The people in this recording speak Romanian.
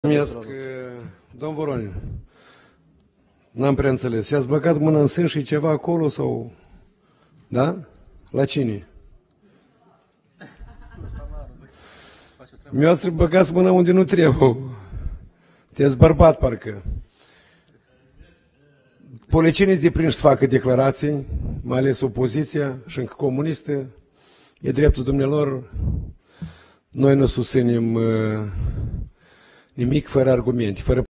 Mulțumesc, domn Voronin. N-am prea înțeles. Și-ați băgat mâna în sân și ceva acolo sau... Da? La cine? Mi-ați băgați mâna unde nu trebuie. Te-ați bărbat, parcă. Polițienii sunt deprinși să facă declarații, mai ales opoziția și încă comunistă. E dreptul dumnealor. Noi nu susținem nimic fără argumente, fără